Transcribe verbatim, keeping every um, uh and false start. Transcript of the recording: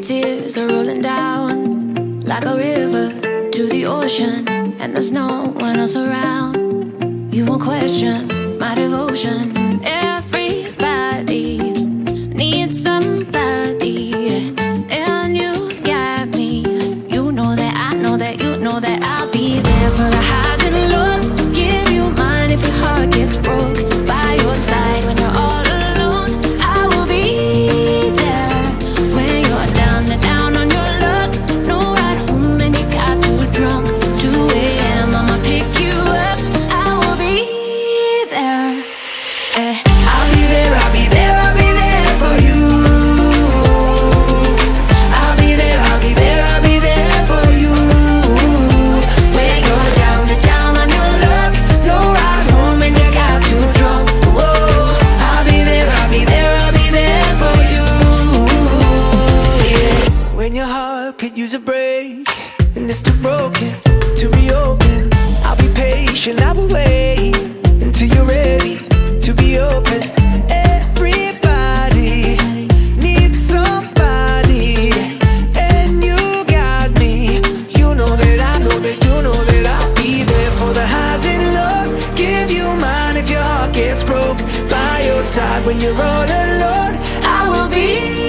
tears are rolling down like a river to the ocean, and there's no one else around. You won't question my devotion. Everybody needs somebody, and you got me. You know that I know that you know that I'll be there for the highs and lows. Give you mine if your heart gets broke. By your side when you're all alone, I will be there. When you're down and down on your luck, no ride home and you got too drunk. two A M I'ma pick you up, I will be there. Eh, I'll be there, I'll be there, I'll be there for you. I'll be there, I'll be there, I'll be there for you. When you're down and down on your luck, no ride home and you got too drunk. Whoa, I'll be there, I'll be there, I'll be there for you. Yeah. When your heart could use a break and it's too broken to reopen, I'll be patient, I will wait until you're ready to be open. Everybody needs somebody, and you got me. You know that I know that you know that I'll be there for the highs and lows. Give you mine if your heart gets broke. By your side when you're all alone, I will be